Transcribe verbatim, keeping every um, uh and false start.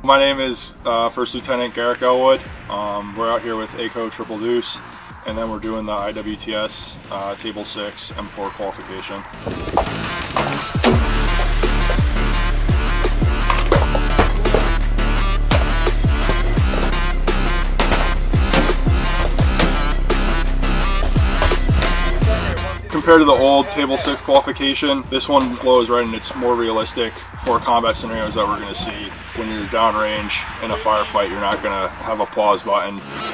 My name is uh, First Lieutenant Garrick Elwood. Um, we're out here with A C O Triple Deuce, and then we're doing the I W T S uh, Table six M four qualification. Compared to the old Table six qualification, this one flows right and it's more realistic for combat scenarios that we're going to see. When you're downrange in a firefight, you're not going to have a pause button.